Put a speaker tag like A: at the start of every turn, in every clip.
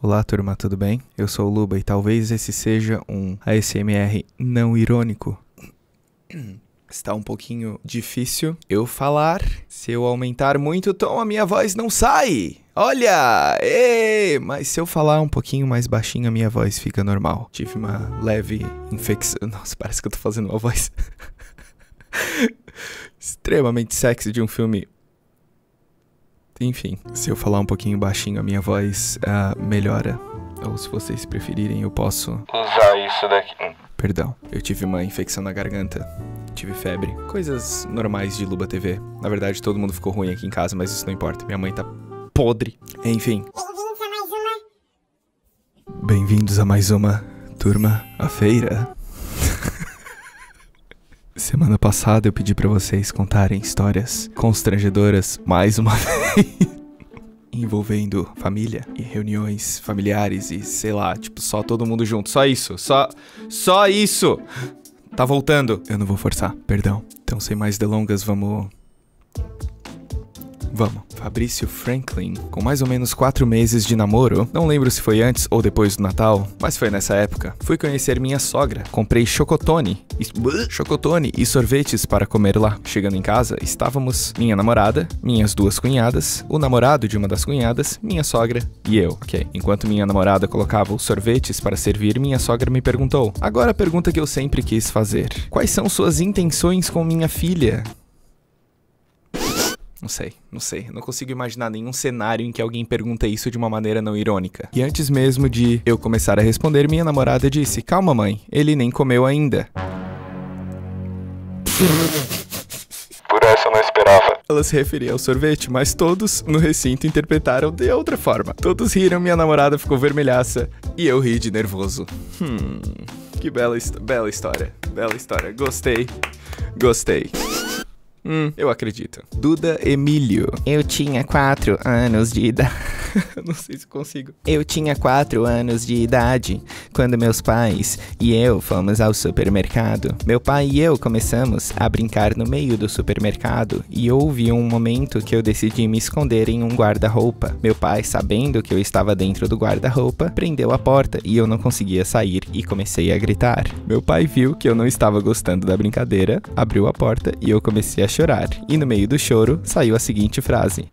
A: Olá, turma, tudo bem? Eu sou o Luba e talvez esse seja um ASMR não irônico. Está um pouquinho difícil eu falar. Se eu aumentar muito o tom, a minha voz não sai. Olha! Mas se eu falar um pouquinho mais baixinho, a minha voz fica normal. Tive uma leve infecção. Nossa, parece que eu tô fazendo uma voz extremamente sexy de um filme. Enfim, se eu falar um pouquinho baixinho, a minha voz melhora. Ou se vocês preferirem, eu posso
B: usar isso daqui.
A: Perdão, eu tive uma infecção na garganta. Tive febre. Coisas normais de Luba TV. Na verdade, todo mundo ficou ruim aqui em casa, mas isso não importa. Minha mãe tá podre. Enfim. Bem-vindos a mais uma turma, a feira. Semana passada eu pedi pra vocês contarem histórias constrangedoras mais uma vez. Envolvendo família e reuniões familiares e sei lá, tipo, só todo mundo junto. Só isso, só isso. Tá voltando. Eu não vou forçar, perdão. Então, sem mais delongas, vamos. Fabrício Franklin, com mais ou menos 4 meses de namoro, não lembro se foi antes ou depois do Natal, mas foi nessa época. Fui conhecer minha sogra, comprei chocotone e sorvetes para comer lá. Chegando em casa, estávamos minha namorada, minhas 2 cunhadas, o namorado de uma das cunhadas, minha sogra e eu. Ok, enquanto minha namorada colocava os sorvetes para servir, minha sogra me perguntou. Agora a pergunta que eu sempre quis fazer. Quais são suas intenções com minha filha? Não sei. Eu não consigo imaginar nenhum cenário em que alguém pergunta isso de uma maneira não irônica. E antes mesmo de eu começar a responder, minha namorada disse: calma, mãe, ele nem comeu ainda.
B: Por essa eu não esperava.
A: Ela se referia ao sorvete, mas todos no recinto interpretaram de outra forma. Todos riram, minha namorada ficou vermelhaça e eu ri de nervoso. Que bela história. Bela história. Gostei. Eu acredito. Duda Emílio. Eu tinha 4 anos de idade. Não sei se consigo. Eu tinha 4 anos de idade quando meus pais e eu fomos ao supermercado. Meu pai e eu começamos a brincar no meio do supermercado e houve um momento que eu decidi me esconder em um guarda-roupa. Meu pai, sabendo que eu estava dentro do guarda-roupa, prendeu a porta e eu não conseguia sair e comecei a gritar. Meu pai viu que eu não estava gostando da brincadeira, abriu a porta e eu comecei a chorar. E no meio do choro saiu a seguinte frase: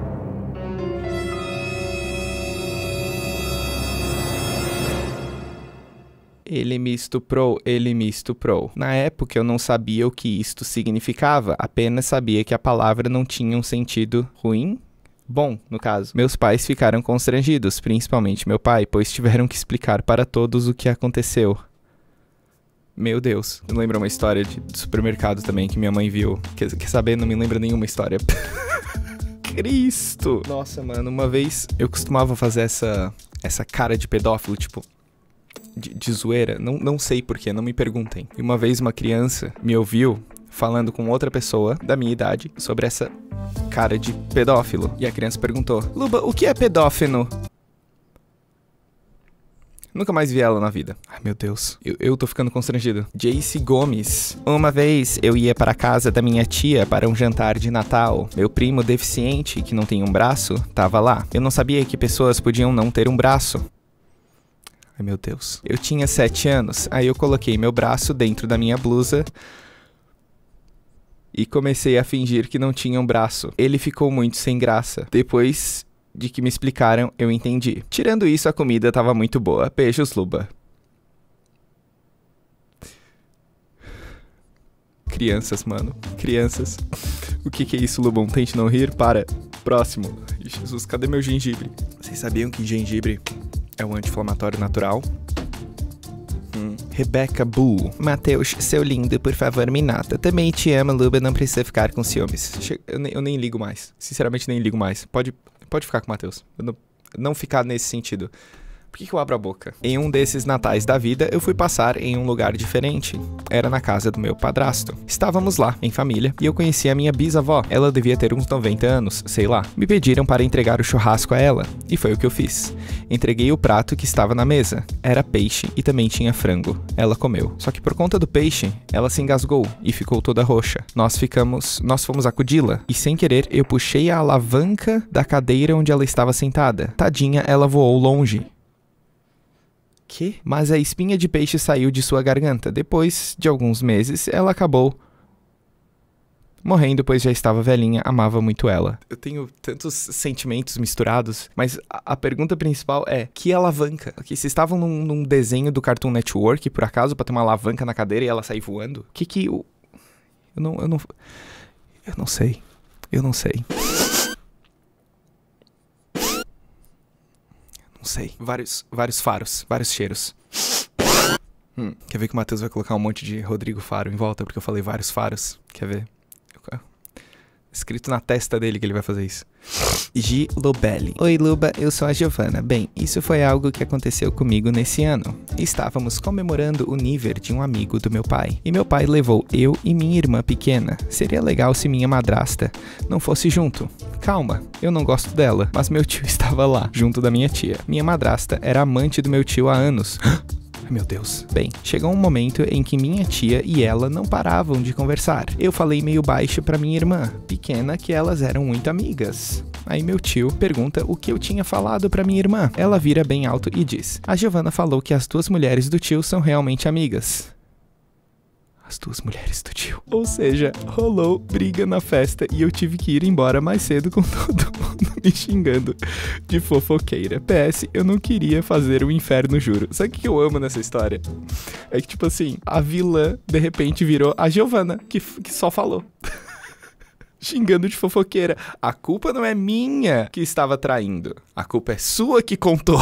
A: ele me estuprou. Na época eu não sabia o que isto significava, apenas sabia que a palavra não tinha um sentido ruim. Bom, no caso, meus pais ficaram constrangidos, principalmente meu pai, pois tiveram que explicar para todos o que aconteceu. Meu Deus, eu lembro uma história de supermercado também que minha mãe viu. Quer saber? Não me lembra nenhuma história. Cristo! Nossa, mano, uma vez eu costumava fazer essa cara de pedófilo, tipo, de zoeira. Não sei porquê, não me perguntem. E uma vez uma criança me ouviu falando com outra pessoa da minha idade sobre essa cara de pedófilo. E a criança perguntou: Luba, o que é pedófilo? Nunca mais vi ela na vida. Ai, meu Deus. Eu tô ficando constrangido. Jace Gomes. Uma vez eu ia para a casa da minha tia para um jantar de Natal. Meu primo deficiente, que não tem um braço, tava lá. Eu não sabia que pessoas podiam não ter um braço. Ai, meu Deus. Eu tinha 7 anos. Aí eu coloquei meu braço dentro da minha blusa e comecei a fingir que não tinha um braço. Ele ficou muito sem graça. Depois de que me explicaram, eu entendi. Tirando isso, a comida tava muito boa. Beijos, Luba. Crianças, mano. Crianças. O que é isso, Lubão? Tente não rir. Para. Próximo. Jesus, cadê meu gengibre? Vocês sabiam que gengibre é um anti-inflamatório natural? Rebecca Bull. Matheus, seu lindo, por favor, me nota. Também te amo, Luba, não precisa ficar com ciúmes. Eu nem ligo mais. Sinceramente, nem ligo mais. Pode ficar com o Matheus. Eu não ficar nesse sentido. Por que eu abro a boca? Em um desses natais da vida, eu fui passar em um lugar diferente. Era na casa do meu padrasto. Estávamos lá, em família, e eu conheci a minha bisavó. Ela devia ter uns 90 anos, sei lá. Me pediram para entregar o churrasco a ela, e foi o que eu fiz. Entreguei o prato que estava na mesa. Era peixe e também tinha frango. Ela comeu. Só que por conta do peixe, ela se engasgou e ficou toda roxa. Nós fomos acudi-la, e sem querer, eu puxei a alavanca da cadeira onde ela estava sentada. Tadinha, ela voou longe. Que? Mas a espinha de peixe saiu de sua garganta. Depois de alguns meses, ela acabou morrendo, pois já estava velhinha, amava muito ela. Eu tenho tantos sentimentos misturados, mas a pergunta principal é, que alavanca? Que vocês estavam num desenho do Cartoon Network, por acaso, pra ter uma alavanca na cadeira e ela sair voando? Eu não sei. Eu não sei. Não sei. Vários faros, vários cheiros. Quer ver que o Matheus vai colocar um monte de Rodrigo Faro em volta, porque eu falei vários faros? Quer ver? Escrito na testa dele que ele vai fazer isso. Gi Lobelli. Oi, Luba, eu sou a Giovana. Bem, isso foi algo que aconteceu comigo nesse ano. Estávamos comemorando o nível de um amigo do meu pai. E meu pai levou eu e minha irmã pequena. Seria legal se minha madrasta não fosse junto. Calma, eu não gosto dela, mas meu tio estava lá, junto da minha tia. Minha madrasta era amante do meu tio há anos. Meu Deus. Bem, chegou um momento em que minha tia e ela não paravam de conversar. Eu falei meio baixo pra minha irmã, pequena, que elas eram muito amigas. Aí meu tio pergunta o que eu tinha falado pra minha irmã. Ela vira bem alto e diz: a Giovana falou que as duas mulheres do tio são realmente amigas. As duas mulheres do tio. Ou seja, rolou briga na festa e eu tive que ir embora mais cedo com todo mundo me xingando de fofoqueira. PS, eu não queria fazer o inferno, juro. Sabe o que eu amo nessa história? É que, tipo assim, a vilã, de repente, virou a Giovana, que só falou. Xingando de fofoqueira. A culpa não é minha que estava traindo. A culpa é sua que contou.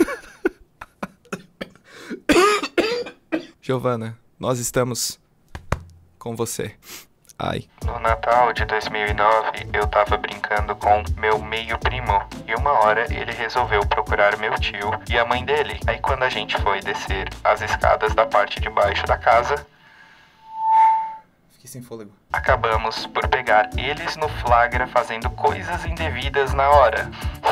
A: Giovana, nós estamos com você. Ai.
B: No Natal de 2009, eu tava brincando com meu meio primo. E uma hora ele resolveu procurar meu tio e a mãe dele. Aí quando a gente foi descer as escadas da parte de baixo da casa,
A: fiquei sem fôlego.
B: Acabamos por pegar eles no flagra fazendo coisas indevidas na hora.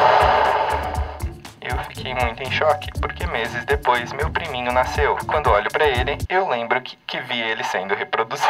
B: Eu fiquei muito em choque, porque meses depois meu priminho nasceu. Quando olho pra ele, eu lembro que vi ele sendo reproduzido.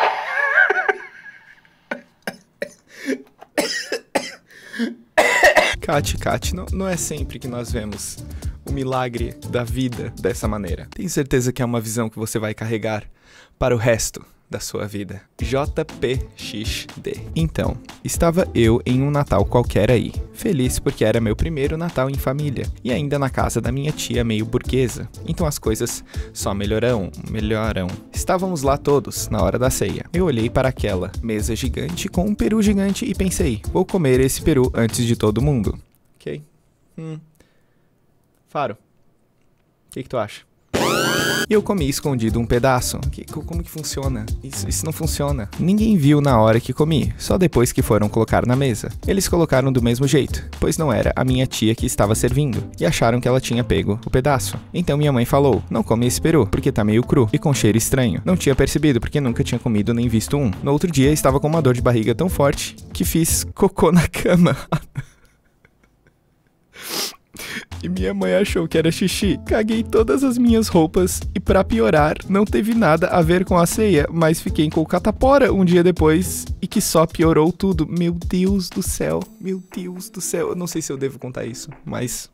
A: Kate, não é sempre que nós vemos o milagre da vida dessa maneira. Tenho certeza que é uma visão que você vai carregar para o resto da sua vida. JPXD. Então, estava eu em um Natal qualquer aí, feliz porque era meu primeiro Natal em família, e ainda na casa da minha tia meio burguesa, então as coisas só melhoram. Estávamos lá todos, na hora da ceia. Eu olhei para aquela mesa gigante com um peru gigante e pensei, vou comer esse peru antes de todo mundo. Ok? Faro, o que tu acha? E eu comi escondido um pedaço. Como que funciona? Isso não funciona. Ninguém viu na hora que comi, só depois que foram colocar na mesa. Eles colocaram do mesmo jeito, pois não era a minha tia que estava servindo, e acharam que ela tinha pego o pedaço. Então minha mãe falou, não come esse peru, porque tá meio cru e com cheiro estranho. Não tinha percebido, porque nunca tinha comido nem visto um. No outro dia, estava com uma dor de barriga tão forte, que fiz cocô na cama. E minha mãe achou que era xixi. Caguei todas as minhas roupas e pra piorar, não teve nada a ver com a ceia, mas fiquei com catapora um dia depois e que só piorou tudo. Meu Deus do céu, meu Deus do céu. Eu não sei se eu devo contar isso, mas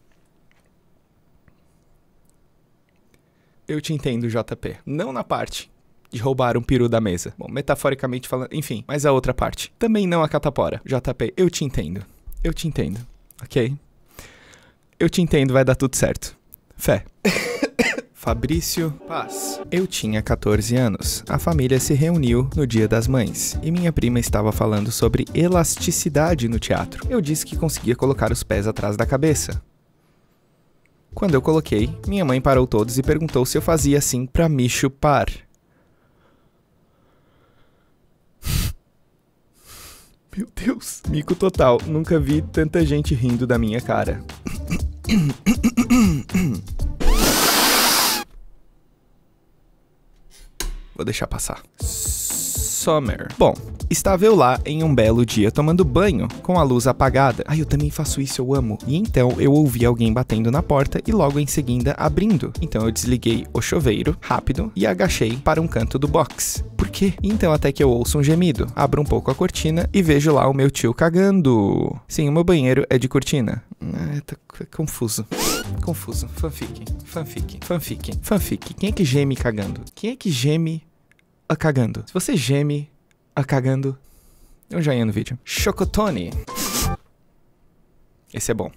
A: eu te entendo, JP. Não na parte de roubar um peru da mesa. Bom, metaforicamente falando, enfim, mas a outra parte. Também não a catapora. JP, eu te entendo. Eu te entendo, ok? Eu te entendo, vai dar tudo certo. Fé. Fabrício Paz. Eu tinha 14 anos. A família se reuniu no Dia das Mães e minha prima estava falando sobre elasticidade no teatro. Eu disse que conseguia colocar os pés atrás da cabeça. Quando eu coloquei, minha mãe parou todos e perguntou se eu fazia assim pra me chupar. Meu Deus, mico total. Nunca vi tanta gente rindo da minha cara. Vou deixar passar. Summer. Bom, estava eu lá em um belo dia tomando banho, com a luz apagada. Ai, eu também faço isso, eu amo. E então eu ouvi alguém batendo na porta e logo em seguida abrindo. Então eu desliguei o chuveiro, rápido, e agachei para um canto do box. Por quê? Então até que eu ouço um gemido, abro um pouco a cortina e vejo lá o meu tio cagando. Sim, o meu banheiro é de cortina. Tá confuso. Confuso. Fanfic. Quem é que geme cagando? Quem é que geme a cagando? Se você geme a cagando, eu já ia no vídeo. Chocotone. Esse é bom.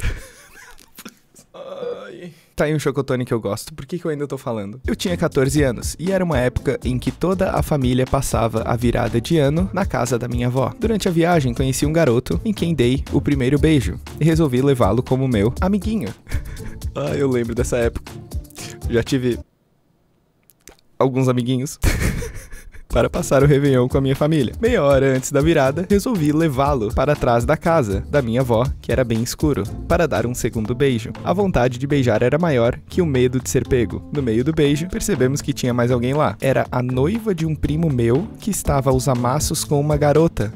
A: Ai. Tá aí um chocotone que eu gosto. Por que eu ainda tô falando? Eu tinha 14 anos e era uma época em que toda a família passava a virada de ano na casa da minha avó. Durante a viagem conheci um garoto em quem dei o primeiro beijo e resolvi levá-lo como meu amiguinho. Ah, eu lembro dessa época. Já tive alguns amiguinhos para passar o Réveillon com a minha família. Meia hora antes da virada, resolvi levá-lo para trás da casa da minha avó, que era bem escuro, para dar um segundo beijo. A vontade de beijar era maior que o medo de ser pego. No meio do beijo, percebemos que tinha mais alguém lá. Era a noiva de um primo meu que estava aos amassos com uma garota.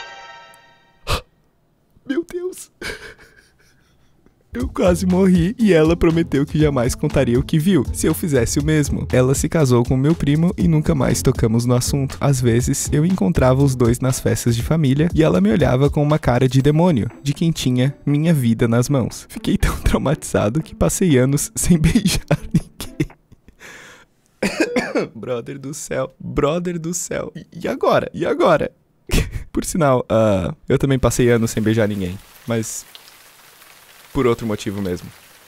A: Meu Deus! Eu quase morri e ela prometeu que jamais contaria o que viu, se eu fizesse o mesmo. Ela se casou com meu primo e nunca mais tocamos no assunto. Às vezes, eu encontrava os dois nas festas de família e ela me olhava com uma cara de demônio, de quem tinha minha vida nas mãos. Fiquei tão traumatizado que passei anos sem beijar ninguém. Brother do céu. E agora? Por sinal, eu também passei anos sem beijar ninguém, mas por outro motivo mesmo.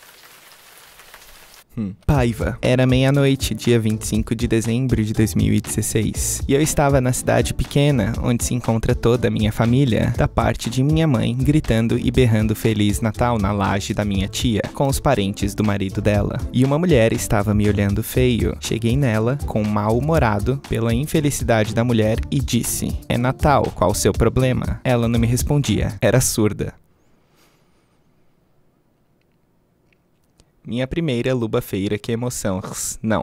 A: Paiva. Era meia-noite, dia 25 de dezembro de 2016. E eu estava na cidade pequena, onde se encontra toda a minha família, da parte de minha mãe, gritando e berrando Feliz Natal na laje da minha tia, com os parentes do marido dela. E uma mulher estava me olhando feio. Cheguei nela, com mal-humorado, pela infelicidade da mulher, e disse: "É Natal, qual o seu problema?" Ela não me respondia, era surda. Minha primeira luba-feira, que emoção. Não.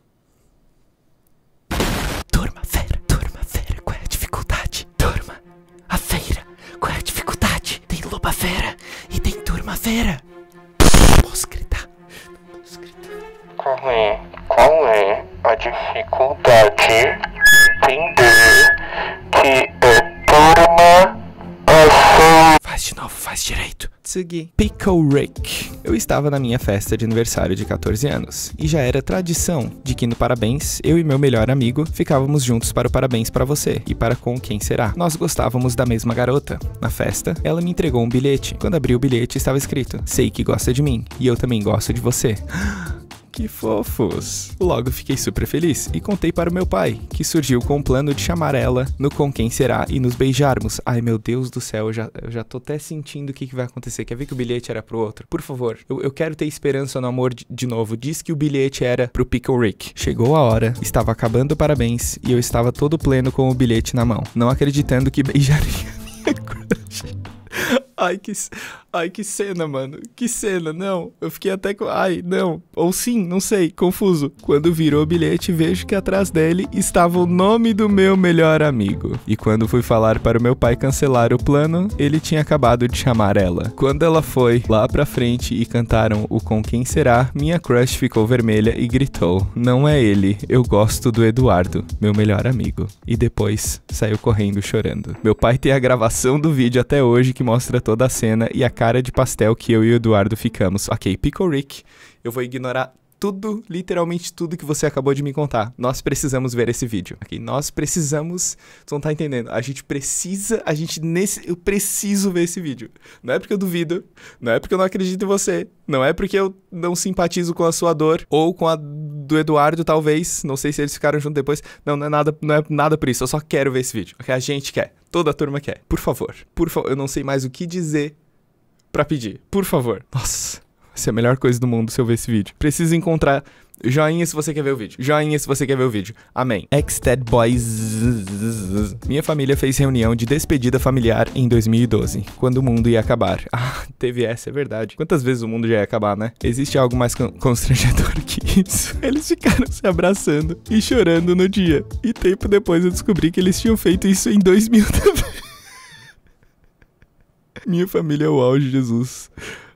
A: Turma fera, qual é a dificuldade? Turma, a feira, qual é a dificuldade? Tem luba-feira e tem turma-feira. Posso gritar?
B: Qual é a dificuldade de entender que é turma a feira?
A: Faz de novo, faz direito. Tsugi. Pickle Rick. Eu estava na minha festa de aniversário de 14 anos, e já era tradição de que no parabéns, eu e meu melhor amigo ficávamos juntos para o parabéns para você, e para com quem será. Nós gostávamos da mesma garota. Na festa, ela me entregou um bilhete. Quando abri o bilhete, estava escrito: "Sei que gosta de mim, e eu também gosto de você." Que fofos. Logo fiquei super feliz e contei para o meu pai, que surgiu com o plano de chamar ela no Com Quem Será e nos beijarmos. Ai, meu Deus do céu, eu já tô até sentindo o que vai acontecer. Quer ver que o bilhete era pro outro? Por favor, eu quero ter esperança no amor de novo. Diz que o bilhete era pro Pickle Rick. Chegou a hora, estava acabando o parabéns e eu estava todo pleno com o bilhete na mão, não acreditando que beijaria minha crush. Ai, que cena, mano. Que cena, não. Eu fiquei até com... Ai, não. Ou sim, não sei, confuso. Quando virou o bilhete, vejo que atrás dele estava o nome do meu melhor amigo. E quando fui falar para o meu pai cancelar o plano, ele tinha acabado de chamar ela. Quando ela foi lá pra frente e cantaram o Com Quem Será, minha crush ficou vermelha e gritou: "Não é ele, eu gosto do Eduardo, meu melhor amigo." E depois saiu correndo chorando. Meu pai tem a gravação do vídeo até hoje que mostra toda a cena e a cara de pastel que eu e o Eduardo ficamos. Ok, Pickle Rick, eu vou ignorar tudo, literalmente tudo que você acabou de me contar. Nós precisamos ver esse vídeo, ok? Nós precisamos... Você não tá entendendo. Eu preciso ver esse vídeo. Não é porque eu duvido, não é porque eu não acredito em você, não é porque eu não simpatizo com a sua dor, ou com a do Eduardo, talvez. Não sei se eles ficaram juntos depois. Não é nada por isso. Eu só quero ver esse vídeo, ok? A gente quer. Toda a turma quer. Por favor. Eu não sei mais o que dizer pra pedir. Por favor. Nossa, vai ser a melhor coisa do mundo se eu ver esse vídeo. Preciso encontrar Joinha se você quer ver o vídeo. Joinha se você quer ver o vídeo. Amém. Ex-Ted Boys. Minha família fez reunião de despedida familiar em 2012, quando o mundo ia acabar. Ah, teve essa, é verdade. Quantas vezes o mundo já ia acabar, né? Existe algo mais constrangedor que isso. Eles ficaram se abraçando e chorando no dia. E tempo depois eu descobri que eles tinham feito isso em 2000 também. Minha família é o auge, Jesus.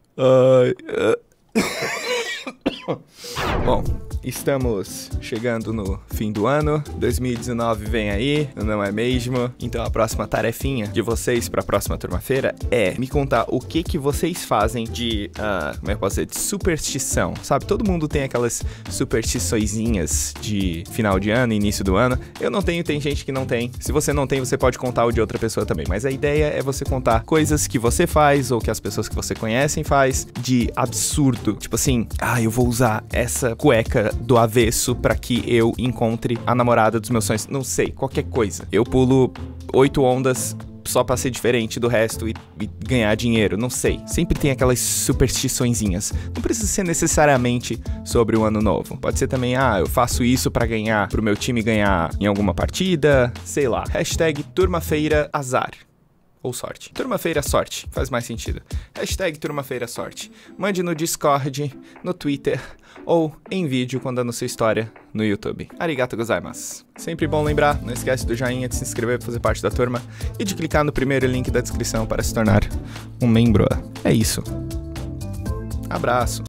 A: Bom, estamos chegando no fim do ano, 2019 vem aí, não é mesmo? Então a próxima tarefinha de vocês pra próxima turma-feira é me contar o que vocês fazem de, como é que eu posso dizer, de superstição, sabe? Todo mundo tem aquelas superstiçõezinhas de final de ano, início do ano. Eu não tenho, tem gente que não tem. Se você não tem, você pode contar o de outra pessoa também, mas a ideia é você contar coisas que você faz ou que as pessoas que você conhecem faz de absurdo, tipo assim, eu vou usar essa cueca do avesso pra que eu encontre a namorada dos meus sonhos. Não sei, qualquer coisa. Eu pulo 8 ondas só pra ser diferente do resto e ganhar dinheiro. Não sei. Sempre tem aquelas superstiçõezinhas. Não precisa ser necessariamente sobre o ano novo. Pode ser também, eu faço isso pra ganhar, pro meu time ganhar em alguma partida. Sei lá. Hashtag turma-feira azar. Ou sorte. Turma-feira sorte. Faz mais sentido. Hashtag turma-feira sorte. Mande no Discord, no Twitter ou em vídeo contando sua história no YouTube. Arigato gozaimasu. Sempre bom lembrar, não esquece do joinha, de se inscrever para fazer parte da turma e de clicar no primeiro link da descrição para se tornar um membro. É isso. Abraço.